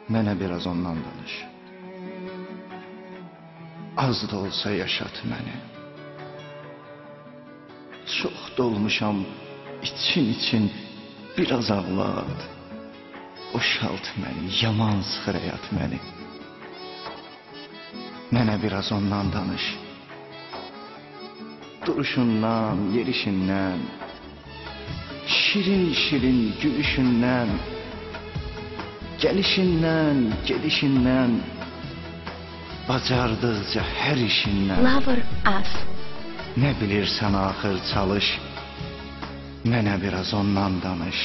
Mənə biraz ondan danış. Az da olsa yaşat məni. Çox dolmuşam için biraz ağlat. Boşalt məni, yaman sıxır həyat məni. Mənə biraz ondan danış. Duruşundan, yerişindən, şirin gülüşündən, gəlişindən, gedişindən, bacardıqca hər işindən. Lover us. Nə bilirsən axır çalış, mənə biraz ondan danış.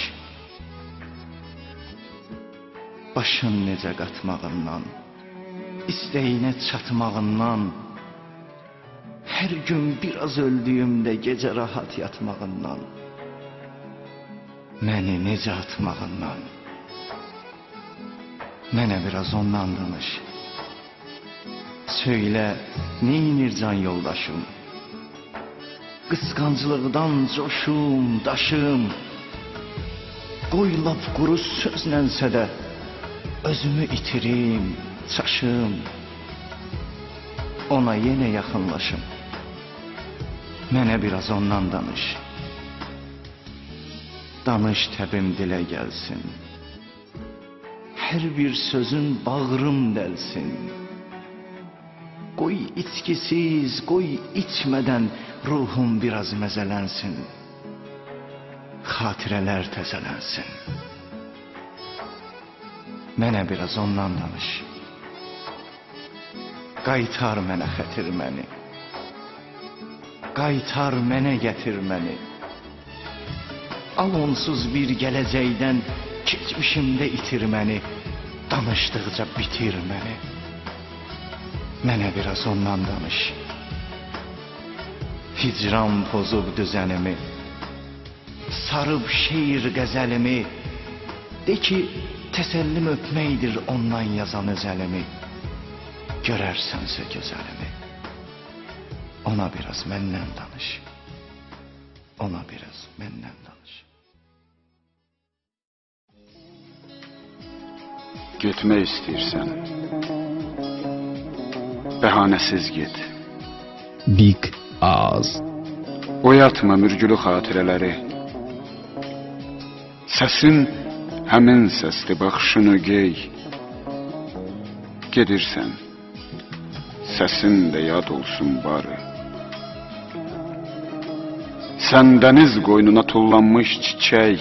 Başın necə qatmağından, istəyinə çatmağından, hər gün biraz öldüyümdə gecə rahat yatmağından, məni necə atmağından, mənə biraz ondan danış. Söylə, neynir can yoldaşım? Qısqanclıqdan coşum, daşım, qoy lap quru sözlənsə də, özümü itirim, çaşım, ona yenə yaxınlaşım. Mənə biraz ondan danış. Danış təbim dilə gəlsin. Hər bir sözün bağrım dəlsin. Qoy içkisiz, qoy içmədən ruhum biraz məzələnsin. Xatirələr təzələnsin. Mənə biraz ondan danış. Qaytar mənə xətir məni. Qaytar mənə gətir məni. Al onsuz bir gələcəkdən keçmişimdə itir məni. Danışdıqca bitir məni. Mənə biraz ondan danış. Hicran pozub düzənimi, sarıb şeir qəzəlimi, de ki, təsəllim öpməkdir ondan yazan özəlimi. Görərsənsə gözəlimi. Ona biraz məndən danış. Ona biraz məndən danış. Getmək istəyirsən, bəhanəsiz get. Big ağız. Oyatma mürgülü xatirələri. Səsin həmin səsdir, baxışını gey. Gedirsən, səsin də yad olsun barı. Sən dəniz qoynuna tullanmış çiçək,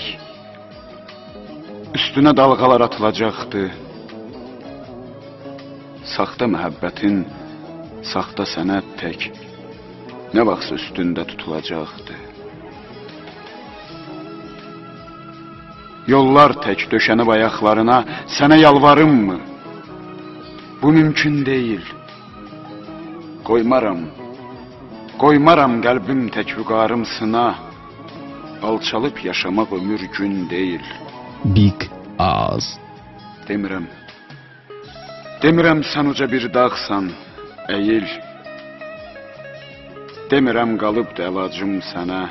üstünə dalğalar atılacaqdı. Saxta məhəbbətin, saxta sənət tək, nə vaxtsa üstündə tutulacaqdı. Yollar tək döşənib ayaqlarına, sənə yalvarımmı? Bu mümkün deyil. Qoymaram qəlbim tək vüqarımsına, alçalıb yaşamaq ömür gün deyil. Big ağız. Demirəm sən uca bir dağsan, əyil. Demirəm qalıbdı əlacım sənə.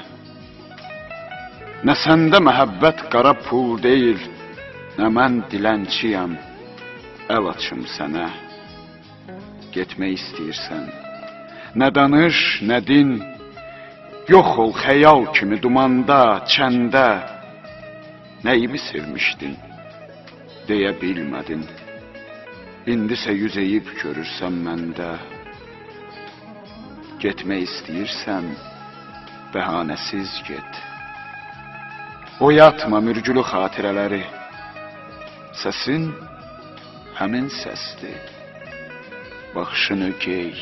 Nə səndə məhəbbət qara pul deyil, nə mən dilənçiyəm, əl açım sənə. Getmək istəyirsən, nə danış, nə din, yox ol xəyal kimi dumanda, çəndə. Nəyimi sevmişdin, deyə bilmədin. İndisə yüz əyib görürsən məndə. Getmək istəyirsən, bəhanəsiz get. Oyatma mürgülü xatirələri. Səsin həmin səsdir, baxışını gey.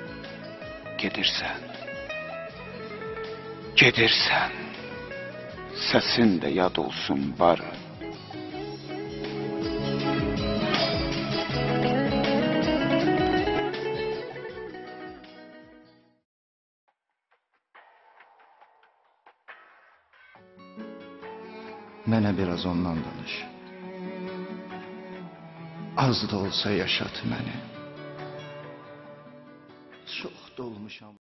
Gedirsən, səsin də yad olsun barı. Mənə biraz ondan danış. Az da olsa yaşat məni. Çox dolmuşam.